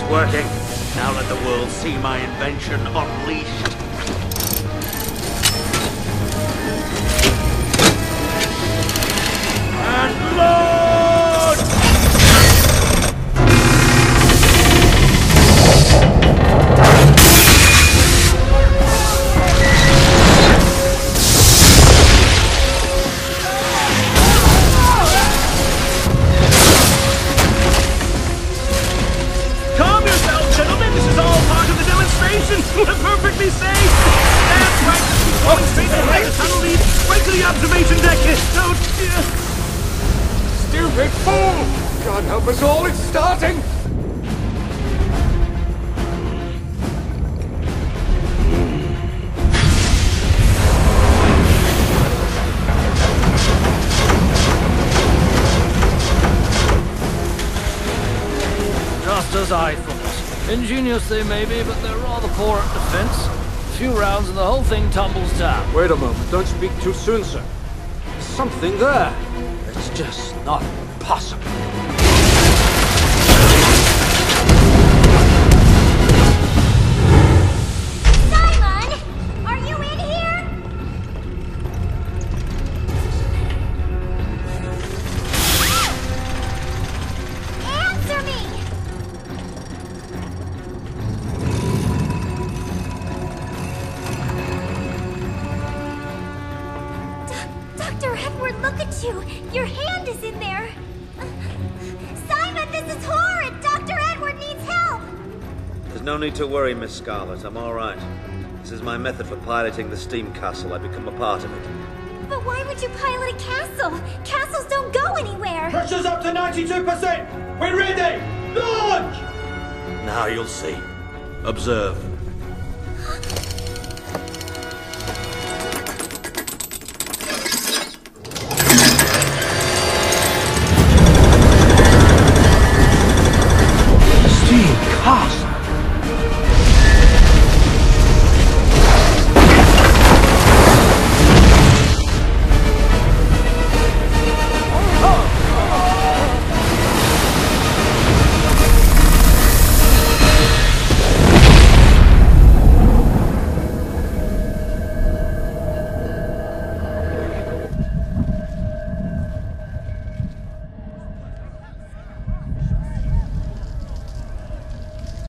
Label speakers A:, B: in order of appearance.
A: working. Now let the world see my invention unleashed. And load!
B: Calm yourself, gentlemen. This is all part of the demonstration. We're perfectly safe. That's right. Going straight ahead. The tunnel leads right to the observation deck. Don't...
C: Stupid fool! God help us all, it's starting!
D: Just as I thought. Ingenious they may be, but they're rather poor at defense. A few rounds and the whole thing tumbles down.
C: Wait a moment, don't speak too soon, sir. There's something there. It's just not possible.
E: Simon! Are you in here? Answer me! Dr. Edward, look at you! Your hand is in there! Simon, this is horrid! Dr. Edward needs help!
A: There's no need to worry, Miss Scarlet. I'm all right. This is my method for piloting the steam castle. I become a part of it.
E: But why would you pilot a castle? Castles don't go anywhere!
B: Pressure's up to 92%! We're ready! Launch!
A: Now you'll see. Observe.